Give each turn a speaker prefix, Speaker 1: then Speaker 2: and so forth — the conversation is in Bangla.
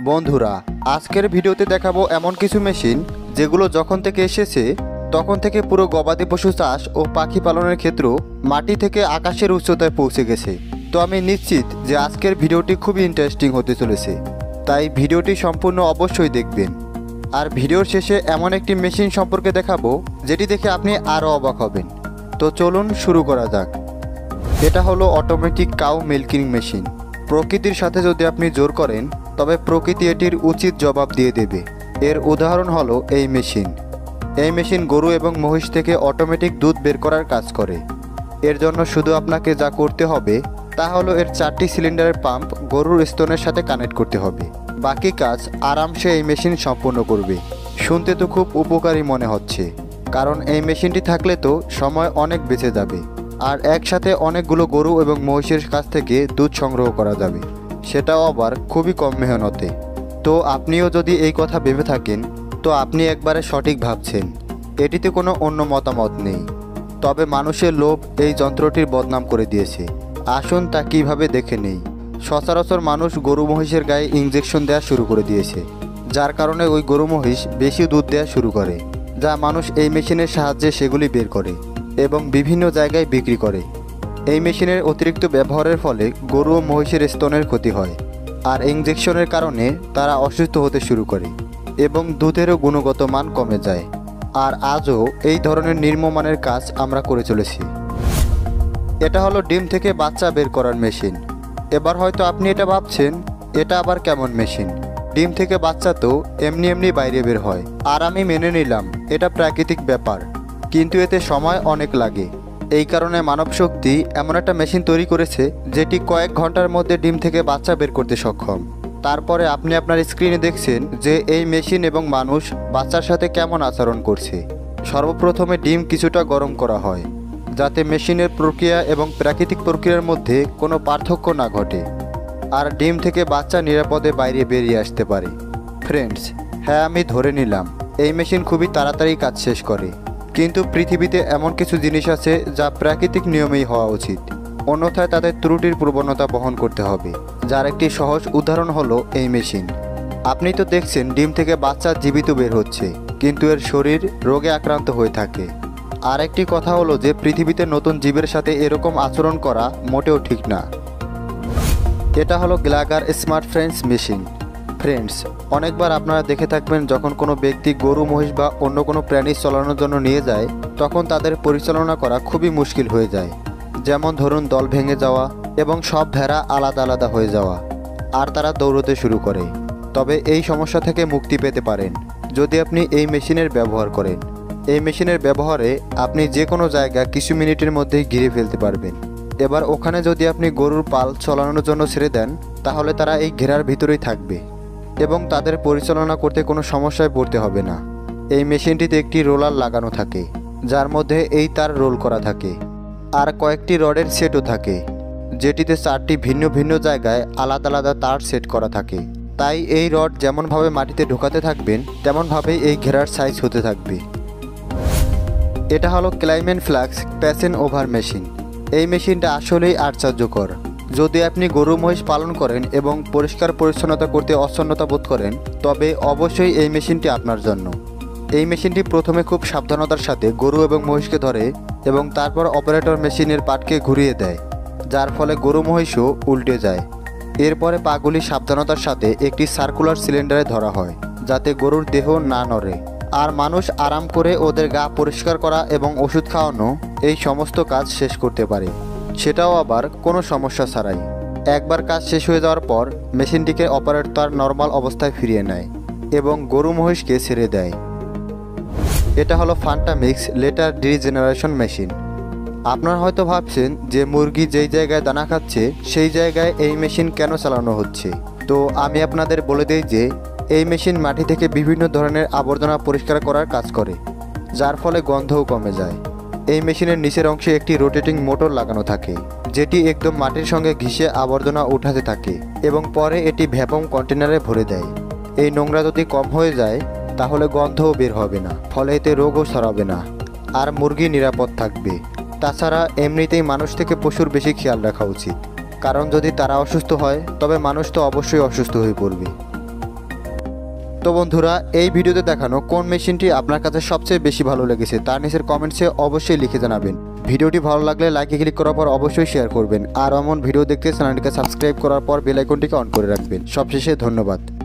Speaker 1: বন্ধুরা, আজকের ভিডিওতে দেখাবো এমন কিছু মেশিন যেগুলো যখন থেকে এসেছে তখন থেকে পুরো গবাদি পশু চাষ ও পাখি পালনের ক্ষেত্রেও মাটি থেকে আকাশের উচ্চতায় পৌঁছে গেছে। তো আমি নিশ্চিত যে আজকের ভিডিওটি খুবই ইন্টারেস্টিং হতে চলেছে, তাই ভিডিওটি সম্পূর্ণ অবশ্যই দেখবেন। আর ভিডিওর শেষে এমন একটি মেশিন সম্পর্কে দেখাবো যেটি দেখে আপনি আরও অবাক হবেন। তো চলুন শুরু করা যাক। এটা হলো অটোমেটিক কাউ মিল্কিং মেশিন। প্রকৃতির সাথে যদি আপনি জোর করেন তবে প্রকৃতি এটির উচিত জবাব দিয়ে দেবে। এর উদাহরণ হলো এই মেশিন। এই মেশিন গরু এবং মহিষ থেকে অটোমেটিক দুধ বের করার কাজ করে। এর জন্য শুধু আপনাকে যা করতে হবে তা হলো এর 4টি সিলিন্ডারের পাম্প গরুর স্তনের সাথে কানেক্ট করতে হবে। বাকি কাজ আরামসে এই মেশিন সম্পূর্ণ করবে। শুনতে তো খুব উপকারী মনে হচ্ছে, কারণ এই মেশিনটি থাকলে তো সময় অনেক বেঁচে যাবে, আর একসাথে অনেকগুলো গরু এবং মহিষের কাছ থেকে দুধ সংগ্রহ করা যাবে, সেটাও আবার খুবই কম মেহনতে। তো আপনিও যদি এই কথা ভেবে থাকেন তো আপনি একবারে সঠিক ভাবছেন। এটিতে কোনো অন্য মতামত নেই, তবে মানুষের লোভ এই যন্ত্রটির বদনাম করে দিয়েছে। আসুন তা কীভাবে দেখে নেই। সচরাচর মানুষ গরু মহিষের গায়ে ইঞ্জেকশন দেওয়া শুরু করে দিয়েছে, যার কারণে ওই গরু মহিষ বেশি দুধ দেওয়া শুরু করে, যা মানুষ এই মেশিনের সাহায্যে সেগুলি বের করে এবং বিভিন্ন জায়গায় বিক্রি করে। এই মেশিনের অতিরিক্ত ব্যবহারের ফলে গরু ও মহিষের স্তনের ক্ষতি হয়, আর ইঞ্জেকশনের কারণে তারা অসুস্থ হতে শুরু করে এবং দুধেরও গুণগত মান কমে যায়। আর আজও এই ধরনের নিম্নমানের কাজ আমরা করে চলেছি। এটা হলো ডিম থেকে বাচ্চা বের করার মেশিন। এবার হয়তো আপনি এটা ভাবছেন, এটা আবার কেমন মেশিন? ডিম থেকে বাচ্চা তো এমনি এমনি বাইরে বের হয়, আর আমি মেনে নিলাম এটা প্রাকৃতিক ব্যাপার, কিন্তু এতে সময় অনেক লাগে। এই কারণে মানব শক্তি এমন একটা মেশিন তৈরি করেছে যেটি কয়েক ঘন্টার মধ্যে ডিম থেকে বাচ্চা বের করতে সক্ষম। তারপরে আপনি আপনার স্ক্রিনে দেখছেন যে এই মেশিন এবং মানুষ বাচ্চার সাথে কেমন আচরণ করছে। সর্বপ্রথমে ডিম কিছুটা গরম করা হয়, যাতে মেশিনের প্রক্রিয়া এবং প্রাকৃতিক প্রক্রিয়ার মধ্যে কোনো পার্থক্য না ঘটে, আর ডিম থেকে বাচ্চা নিরাপদে বাইরে বেরিয়ে আসতে পারে। ফ্রেন্ডস, হ্যাঁ, আমি ধরে নিলাম এই মেশিন খুবই তাড়াতাড়ি কাজ শেষ করে, কিন্তু পৃথিবীতে এমন কিছু জিনিস আছে যা প্রাকৃতিক নিয়মেই হওয়া উচিত, অন্যথায় তাদের ত্রুটির প্রবণতা বহন করতে হবে। যার একটি সহজ উদাহরণ হলো এই মেশিন। আপনি তো দেখছেন ডিম থেকে বাচ্চা জীবিত বের হচ্ছে, কিন্তু এর শরীর রোগে আক্রান্ত হয়ে থাকে। আর একটি কথা হলো যে পৃথিবীতে নতুন জীবের সাথে এরকম আচরণ করা মোটেও ঠিক না। এটা হলো গ্লাগার স্মার্ট ফ্রেন্ডস মেশিন। ফ্রেন্ডস, অনেকবার আপনারা দেখে থাকবেন যখন কোনো ব্যক্তি গরু মহিষ বা অন্য কোনো প্রাণী চালানোর জন্য নিয়ে যায়, তখন তাদের পরিচালনা করা খুবই মুশকিল হয়ে যায়। যেমন ধরুন, দল ভেঙে যাওয়া এবং সব ভেড়া আলাদা আলাদা হয়ে যাওয়া, আর তারা দৌড়তে শুরু করে। তবে এই সমস্যা থেকে মুক্তি পেতে পারেন যদি আপনি এই মেশিনের ব্যবহার করেন। এই মেশিনের ব্যবহারে আপনি যে কোনো জায়গা কিছু মিনিটের মধ্যেই ঘিরে ফেলতে পারবেন। এবার ওখানে যদি আপনি গরুর পাল চালানোর জন্য ছেড়ে দেন, তাহলে তারা এই ঘেরার ভিতরেই থাকবে এবং তাদের পরিচালনা করতে কোনো সমস্যায় পড়তে হবে না। এই মেশিনটিতে একটি রোলার লাগানো থাকে, যার মধ্যে এই তার রোল করা থাকে, আর কয়েকটি রডের সেটও থাকে, যেটিতে 4টি ভিন্ন ভিন্ন জায়গায় আলাদা আলাদা তার সেট করা থাকে। তাই এই রড যেমনভাবে মাটিতে ঢোকাতে থাকবেন তেমনভাবেই এই ঘেরার সাইজ হতে থাকবে। এটা হলো ক্লাইমেট ফ্লাক্স প্যাসেন ওভার মেশিন। এই মেশিনটা আসলেই আশ্চর্যকর। যদি আপনি গরু মহিষ পালন করেন এবং পরিষ্কার পরিচ্ছন্নতা করতে অসন্নতা বোধ করেন, তবে অবশ্যই এই মেশিনটি আপনার জন্য। এই মেশিনটি প্রথমে খুব সাবধানতার সাথে গরু এবং মহিষকে ধরে এবং তারপর অপারেটর মেশিনের পাটকে ঘুরিয়ে দেয়, যার ফলে গরু মহিষও উল্টে যায়। এরপরে পাগুলি সাবধানতার সাথে একটি সার্কুলার সিলিন্ডারে ধরা হয়, যাতে গরুর দেহ না নড়ে, আর মানুষ আরাম করে ওদের গা পরিষ্কার করা এবং ওষুধ খাওয়ানো এই সমস্ত কাজ শেষ করতে পারে, সেটাও আবার কোনো সমস্যা ছাড়াই। একবার কাজ শেষ হয়ে যাওয়ার পর মেশিনটিকে অপারেটর তার নর্মাল অবস্থায় ফিরিয়ে নেয় এবং গরু মহিষকে ছেড়ে দেয়। এটা হলো Fanta mix letter degeneration machine. আপনারা হয়তো ভাবছেন যে মুরগি যেই জায়গায় দানা খাচ্ছে সেই জায়গায় এই মেশিন কেন চালানো হচ্ছে। তো আমি আপনাদের বলে দিই যে এই মেশিন মাটি থেকে বিভিন্ন ধরনের আবর্জনা পরিষ্কার করার কাজ করে, যার ফলে গন্ধও কমে যায়। এই মেশিনের নিচের অংশে একটি রোটেটিং মোটর লাগানো থাকে, যেটি একদম মাটির সঙ্গে ঘিসে আবর্জনা উঠাতে থাকে এবং পরে এটি ভ্যাকুয়াম কন্টেনারে ভরে দেয়। এই নোংরা যদি কম হয়ে যায় তাহলে গন্ধও বের হবে না, ফলে এতে রোগও ছড়াবে না, আর মুরগি নিরাপদ থাকবে। তাছাড়া এমনিতেই মানুষ থেকে পশুর বেশি খেয়াল রাখা উচিত, কারণ যদি তারা অসুস্থ হয় তবে মানুষ তো অবশ্যই অসুস্থ হয়ে পড়বে। তো বন্ধুরা, এই ভিডিওতে দেখানো কোন মেশিনটি আপনার কাছে সবচেয়ে বেশি ভালো লেগেছে তার নিচের কমেন্টসে অবশ্যই লিখে জানাবেন। ভিডিওটি ভালো লাগলে লাইকে ক্লিক করার পর অবশ্যই শেয়ার করবেন, আর এমন ভিডিও দেখতে চ্যানেলটিকে সাবস্ক্রাইব করার পর বেল আইকনটিকে অন করে রাখবেন। সবশেষে ধন্যবাদ।